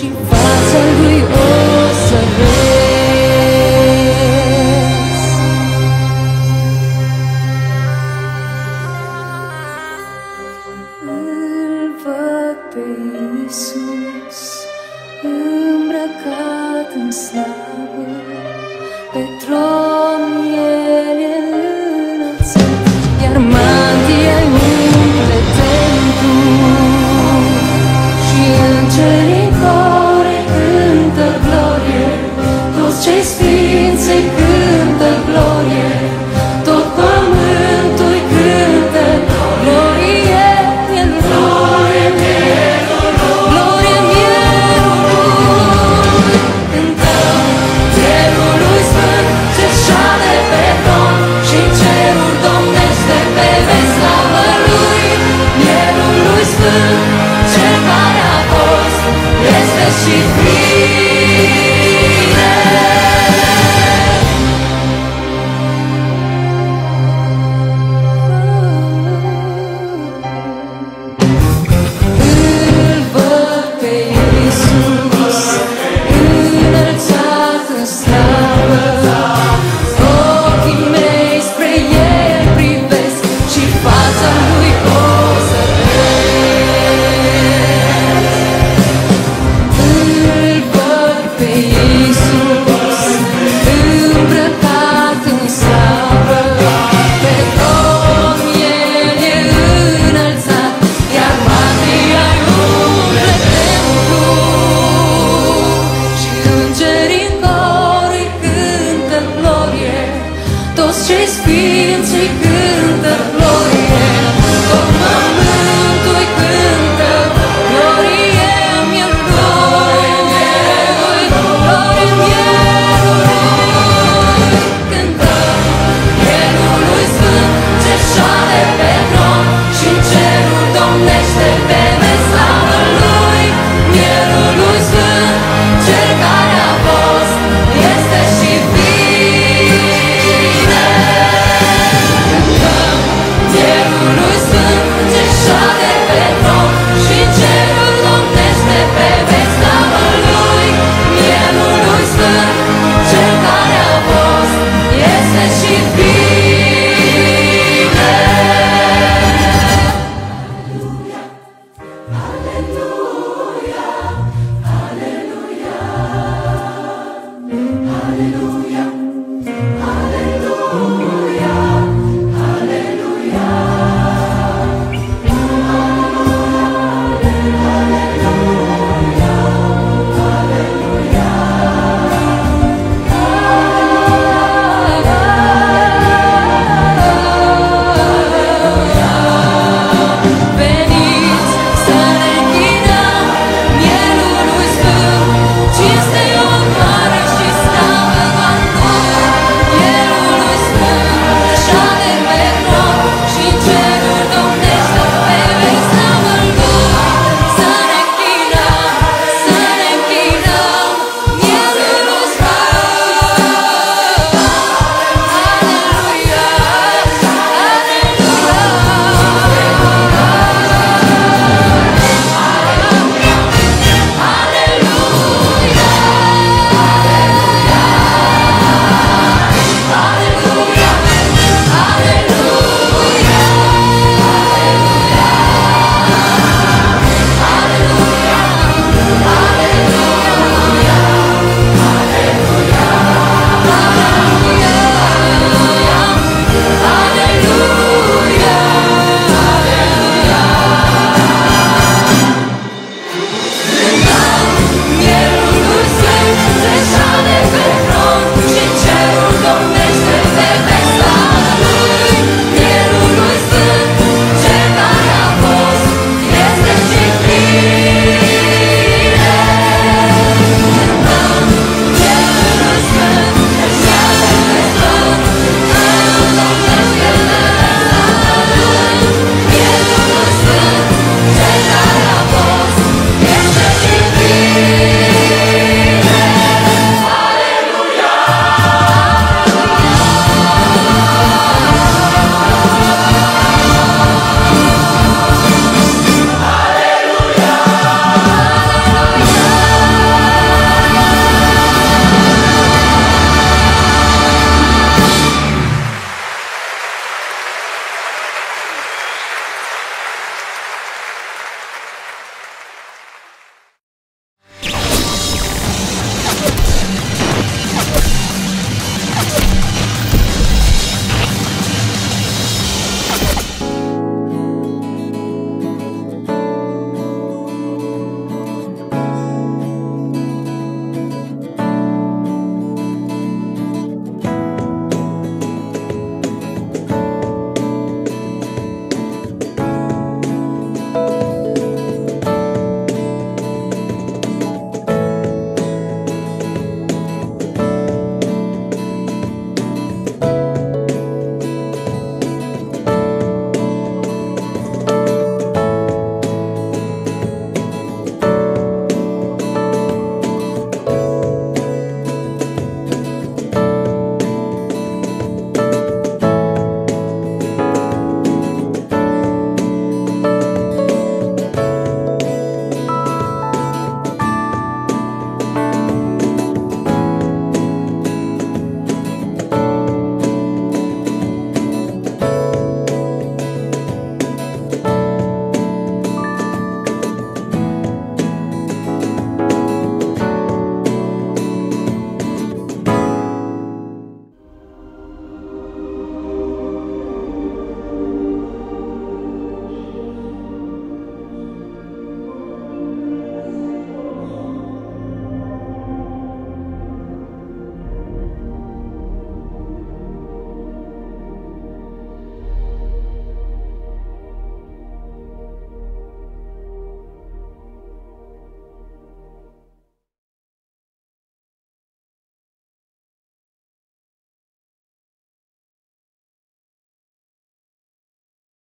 și fața lui o să vezi. Îl văd pe Iisus îmbrăcat în slavă, pe tron El e înălțat, iar mantia-i umple templul și îngerii core cântă glorie, toți cei sfinți îi cântă glorie, tot pământul-i cântă glorie, glorie mielului, glorie mielului. Cântăm Mielului Sfânt, ce șade pe tron și cerul domnește pe veci slavă lui. Mielului Sfânt, cel care a fost, este și bine. Îl văd pe Iisus înălțat în slavă, ochii mei spre El privesc și fața lui o să vezi. Îl văd pe Iisus îmbrăcat în slavă, pe tron El e înălțat, iar mantia-i umple templul și îngerii în cor îi cântă glorie, toți cei sfinți îi cântă glorie, tot pământul-i cântă glorie mielului, glorie mielului. Cântăm Mielului Sfânt, ce șade pe tron și cerul domnește pe veci slavă lui. Mielului Sfânt, cel care a fost, este și bine. Cântăm Mielului Sfânt, ce șade pe tron și cerul domnește pe veci slavă lui. Mielului Sfânt, cel care a fost, este și bine. Veniți să ne închinăm Mielului Sfânt, cinste, onoare și slavă doar lui. Mielului Sfânt, șade pe tron și cerul domnește pe veci slavă lui. Să ne închinăm Mielului Sfânt. Aleluia, Mielului